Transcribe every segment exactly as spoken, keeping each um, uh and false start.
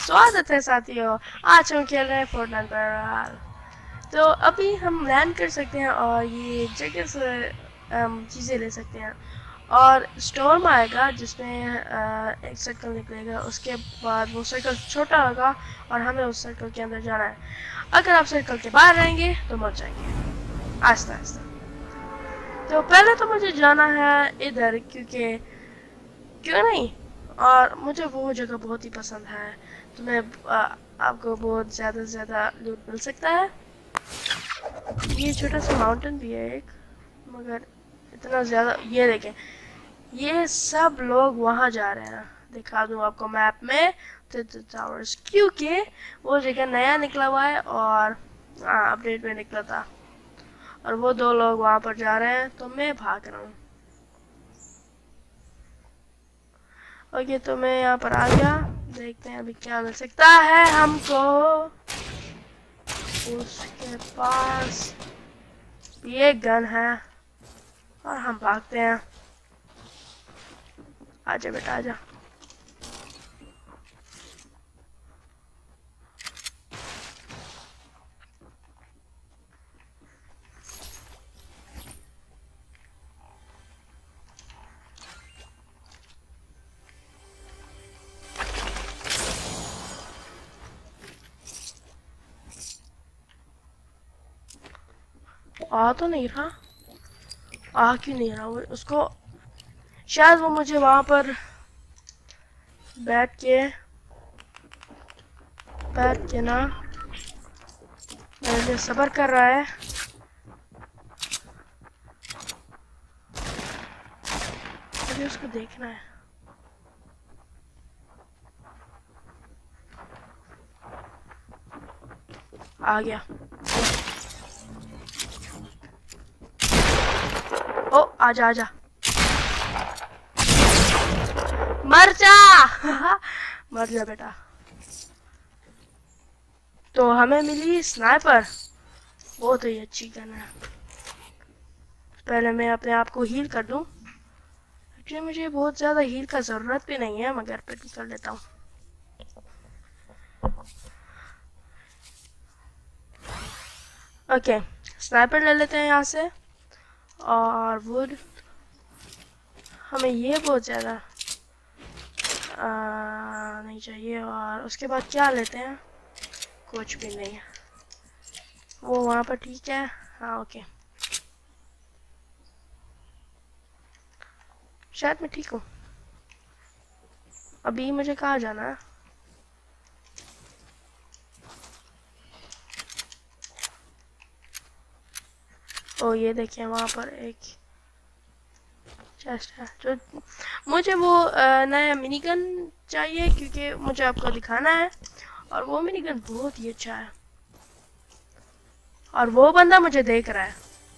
स्वागत है साथियों, आज हम खेल रहे हैं फोर्टनाइट बहरहाल। तो अभी हम लैंड कर सकते हैं और ये जगह से हम चीज़ें ले सकते हैं और स्टॉर्म आएगा जिसमें एक सर्कल निकलेगा। उसके बाद वो सर्कल छोटा होगा और हमें उस सर्कल के अंदर जाना है। अगर आप सर्कल के बाहर रहेंगे तो मर जाएंगे आहिस्ता आहिस्ता। तो पहले तो मुझे जाना है इधर, क्योंकि क्यों नहीं, और मुझे वो जगह बहुत ही पसंद है। तो मैं आ, आपको बहुत ज़्यादा से ज़्यादा लूट मिल सकता है। ये छोटा सा माउंटेन भी है एक, मगर इतना ज़्यादा। ये देखें, ये सब लोग वहाँ जा रहे हैं। दिखा दूँ आपको मैप में टावर्स, क्योंकि वो जगह नया निकला हुआ है और हाँ अपडेट में निकला था। और वो दो लोग वहाँ पर जा रहे हैं तो मैं भाग रहा हूँ। ओके, तो मैं यहाँ पर आ गया। देखते हैं अभी क्या मिल सकता है हमको। उसके पास ये गन है और हम भागते हैं। आजा बेटा आजा। आ तो नहीं रहा, आ क्यों नहीं रहा वो? उसको शायद वो मुझे वहां पर बैठ के बैठ के ना मेरे लिए सब्र कर रहा है। मुझे उसको देखना है। आ गया। ओ आजा आजा, मर जा मर जा बेटा। तो हमें मिली स्नाइपर, बहुत ही अच्छी गन है। पहले मैं अपने आप को हील कर दूं। एक्चुअली मुझे बहुत ज़्यादा हील का ज़रूरत भी नहीं है, मगर फिर भी कर लेता हूँ। ओके, स्नाइपर ले लेते हैं यहाँ से। और वुड हमें ये बहुत ज़्यादा नहीं चाहिए। और उसके बाद क्या लेते हैं? कुछ भी नहीं। वो वहाँ पर ठीक है। हाँ ओके, शायद मैं ठीक हूँ। अभी मुझे कहाँ जाना है? ओ ये देखिए, वहाँ पर एक चेस्ट है। जो मुझे वो नया मिनी गन चाहिए, क्योंकि मुझे आपको दिखाना है। और वो मिनी गन बहुत ही अच्छा है। और वो बंदा मुझे देख रहा है।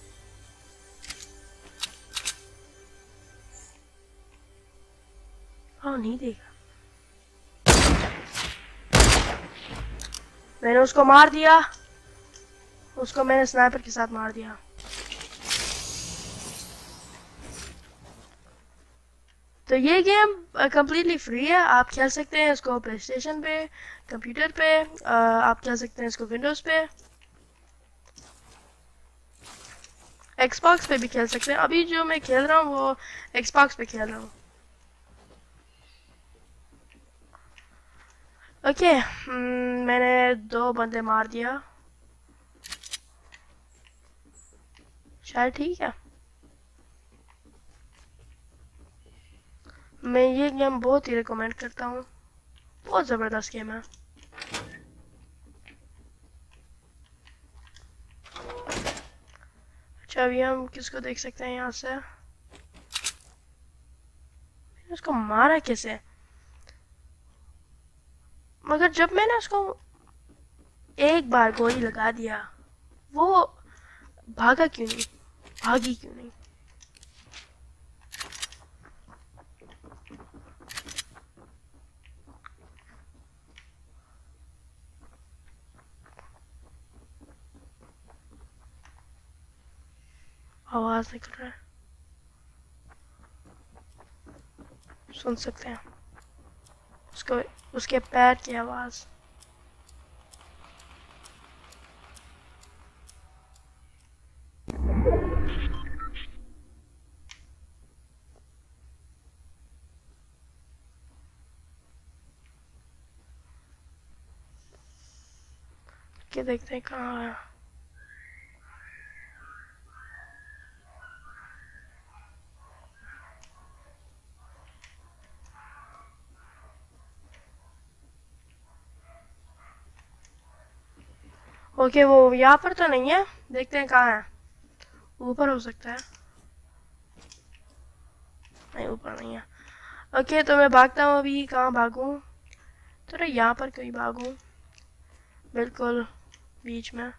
हाँ नहीं देखा, मैंने उसको मार दिया। उसको मैंने स्नाइपर के साथ मार दिया। तो ये गेम कम्प्लीटली फ्री है, आप खेल सकते हैं इसको प्ले स्टेशन पे, कंप्यूटर पे, आ, आप खेल सकते हैं इसको विंडोज़ पे, एक्सबॉक्स पे भी खेल सकते हैं। अभी जो मैं खेल रहा हूँ वो एक्सबॉक्स पे खेल रहा हूँ। ओके, मैंने दो बंदे मार दिया, शायद ठीक है। मैं ये गेम बहुत ही रिकमेंड करता हूँ, बहुत ज़बरदस्त गेम है। अच्छा, अभी हम किसको देख सकते हैं यहाँ से? उसको मारा कैसे? मगर जब मैंने उसको एक बार गोली लगा दिया, वो भागा क्यों नहीं? भागी क्यों नहीं? आवाज निकल रहा है, सुन सकते हैं। उसको उसके पैर की आवाज़। के देखते हैं कहाँ है। ओके वो यहाँ पर तो नहीं है, देखते हैं कहाँ है। ऊपर हो सकता है, नहीं ऊपर नहीं है। ओके तो मैं भागता हूँ अभी। कहाँ भागूँ? तो यहाँ पर कहीं भागूँ, बिल्कुल बीच में।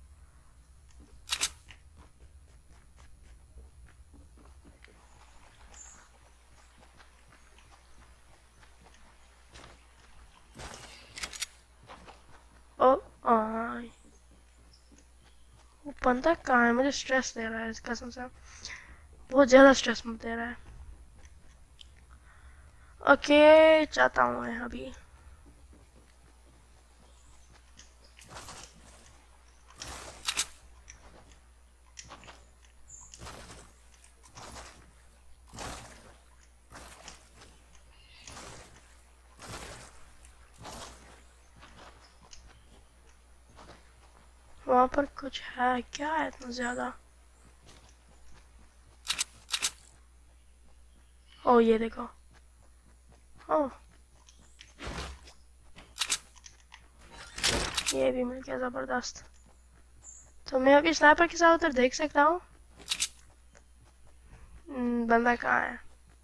ओ हाँ, वो बंदा कहाँ है? मुझे स्ट्रेस दे रहा है इस कसम से, बहुत ज़्यादा स्ट्रेस मुझे दे रहा है। ओके चाहता हूँ मैं अभी। वहाँ पर कुछ है क्या? है इतना ज़्यादा? ओ ये देखो। ओ ये भी मिल गया, ज़बरदस्त। तो मैं अभी स्नाइपर के साथ उधर देख सकता हूँ। बंदा कहाँ है?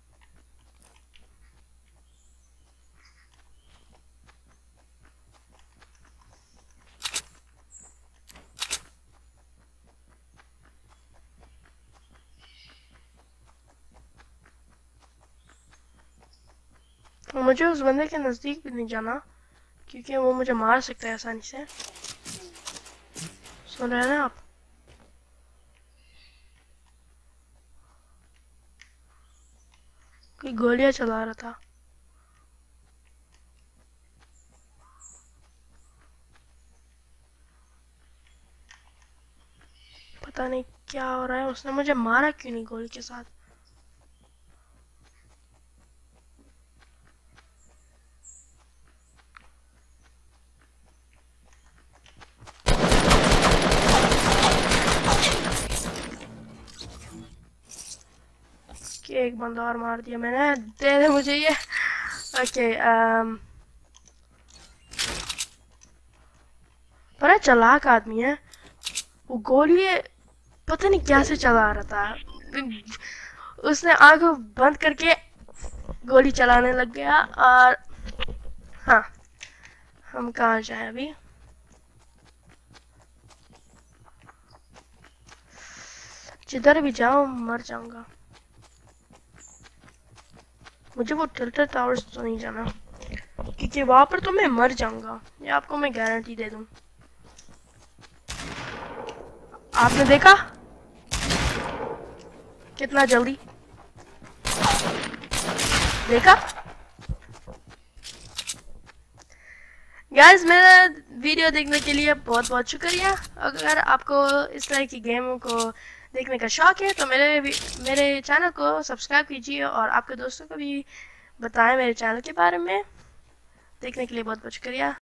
मुझे उस बंदे के नज़दीक भी नहीं जाना, क्योंकि वो मुझे मार सकता है आसानी से। सुन रहे हैं ना आप? कोई गोलियां चला रहा था। पता नहीं क्या हो रहा है, उसने मुझे मारा क्यों नहीं गोली के साथ? कि एक बंदा और मार दिया मैंने। दे दे मुझे ये। ओके um, बड़ा चालाक आदमी है वो। गोली पता नहीं क्या से चला रहा था, उसने आंखों बंद करके गोली चलाने लग गया। और हाँ, हम कहाँ जाए अभी? जिधर भी जाऊँ मर जाऊंगा। मुझे वो टिल्टर टावर्स तो नहीं जाना, क्योंकि वहां पर तो मैं मर जाऊंगा, ये आपको मैं गारंटी दे दूं। आपने देखा कितना जल्दी देखा? गाइस मेरा वीडियो देखने के लिए बहुत बहुत शुक्रिया। अगर आपको इस तरह की गेमों को देखने का शौक है तो मेरे मेरे चैनल को सब्सक्राइब कीजिए और आपके दोस्तों को भी बताएं मेरे चैनल के बारे में। देखने के लिए बहुत बहुत शुक्रिया।